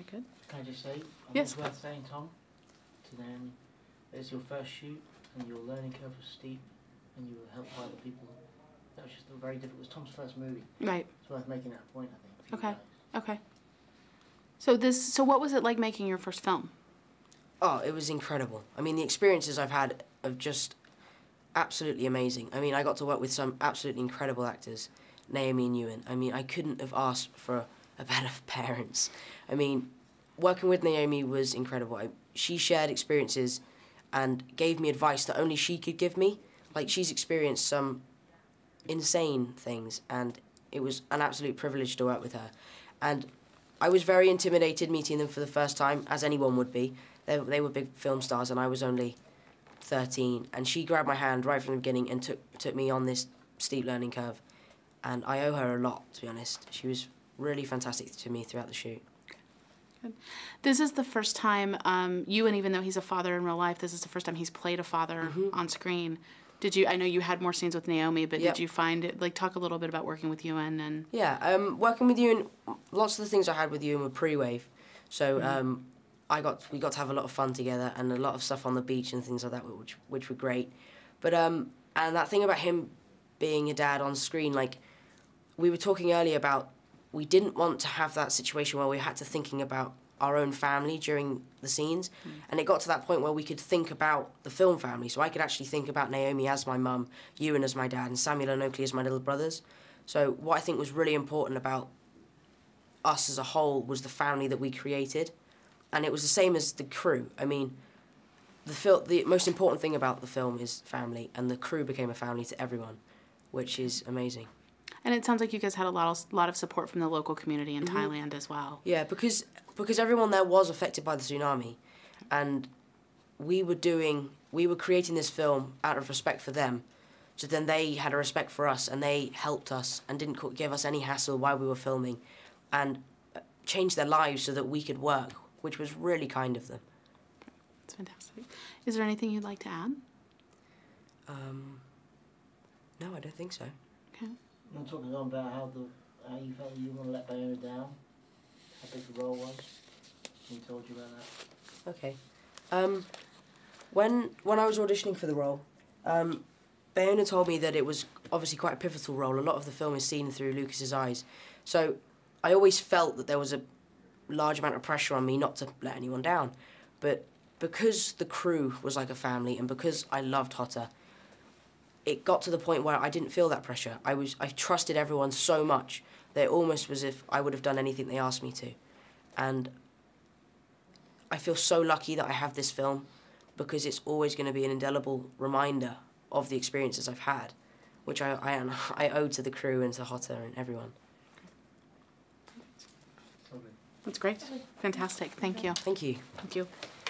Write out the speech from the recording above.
Very good. Can I just say, Yes. it's worth saying, Tom, to Naomi, it's your first shoot and your learning curve was steep and you were helped by other people. That was just a very difficult, it was Tom's first movie. Right. It's worth making that point, I think. Okay. Okay. So what was it like making your first film? Oh, it was incredible. I mean, the experiences I've had are just absolutely amazing. I mean, I got to work with some absolutely incredible actors, Naomi and Ewan. I mean, I couldn't have asked for a better parents. I mean, working with Naomi was incredible. She shared experiences and gave me advice that only she could give me. Like, she's experienced some insane things, and it was an absolute privilege to work with her. And I was very intimidated meeting them for the first time, as anyone would be. They were big film stars, and I was only 13. And she grabbed my hand right from the beginning and took me on this steep learning curve. And I owe her a lot, to be honest. She was really fantastic to me throughout the shoot. Good. This is the first time Ewan, even though he's a father in real life, this is the first time he's played a father on screen. Did you? I know you had more scenes with Naomi, but Yep. Did you find it? Like, talk a little bit about working with Ewan and. Yeah, working with Ewan, lots of the things I had with Ewan were pre-wave, so we got to have a lot of fun together and a lot of stuff on the beach and things like that, which were great. But and that thing about him being a dad on screen, like we were talking earlier about, we didn't want to have that situation where we had to thinking about our own family during the scenes, and it got to that point where we could think about the film family. So I could actually think about Naomi as my mum, Ewan as my dad, and Samuel and Oakley as my little brothers. So what I think was really important about us as a whole was the family that we created, and it was the same as the crew. I mean, the most important thing about the film is family, and the crew became a family to everyone, which is amazing. And it sounds like you guys had a lot of support from the local community in Thailand as well. Yeah, because everyone there was affected by the tsunami, and we were creating this film out of respect for them, so then they had a respect for us, and they helped us and didn't give us any hassle while we were filming, and changed their lives so that we could work, which was really kind of them. That's fantastic. Is there anything you'd like to add? No, I don't think so. Okay. You want to talk on about how you felt you want to let Bayona down? How big the role was? He told you about that. Okay. When I was auditioning for the role, Bayona told me that it was obviously quite a pivotal role. A lot of the film is seen through Lucas's eyes. So I always felt that there was a large amount of pressure on me not to let anyone down. But because the crew was like a family, and because I loved Hotter, it got to the point where I didn't feel that pressure. I trusted everyone so much that it almost was as if I would have done anything they asked me to. And I feel so lucky that I have this film, because it's always going to be an indelible reminder of the experiences I've had, which I owe to the crew and to Hotter and everyone. That's great. Fantastic. Thank you. Thank you. Thank you.